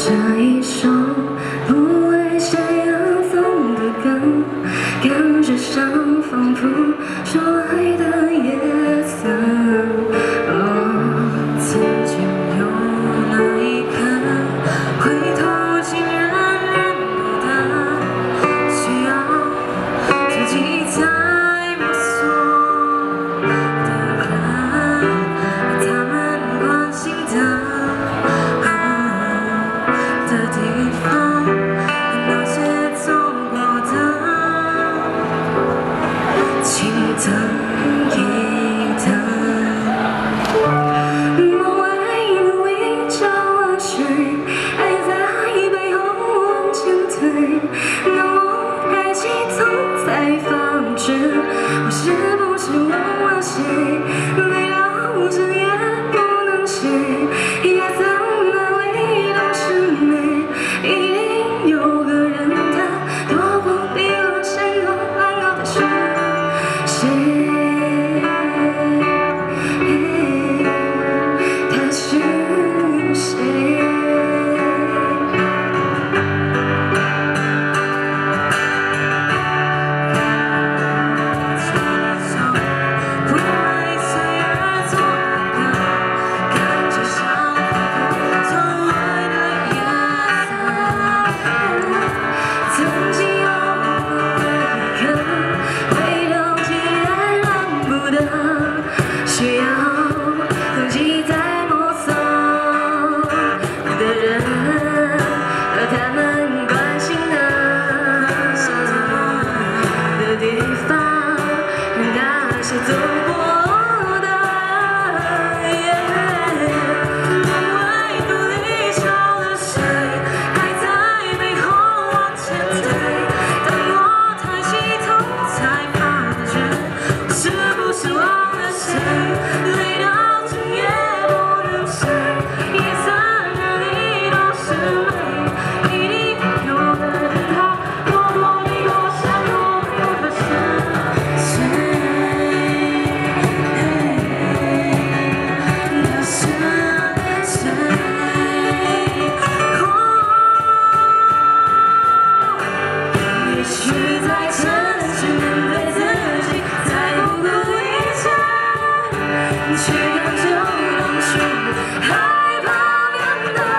这一首不为谁而奏的歌，感觉上仿佛说爱的夜色。曾经有那一刻，回头竟然认不得，需要自己再摸索的人，他们关心的地方，那些走过的，青灯一灯。梦为努力找了谁，爱在背后往前推。当我抬起头才发觉，我是不是忘了谁？累到这也不能写，夜色的味道是美。一定有个人，他躲不避我闪躲暗号的是谁？他是谁？不为岁月做的歌，感觉像从爱的夜色。曾经有过一刻，回头竟然认不得，需要自己再摸索的人，和他们关心的地方，那些走过的。梦为努力找了谁，爱在背后往前推。当我抬起头才发觉，我是不是忘了谁？累到整夜不能睡，夜色哪里都是美。一定有个人，他躲不避我闪躲的是谁？他是谁？也许在诚实面对自己，再不顾一切去感受当初害怕面对。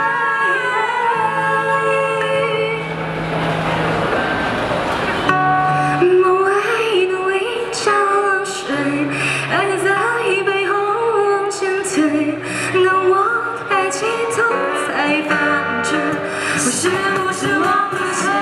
梦为努力找了谁，爱在背后往前推。当我抬起头才发觉，我是不是忘了谁？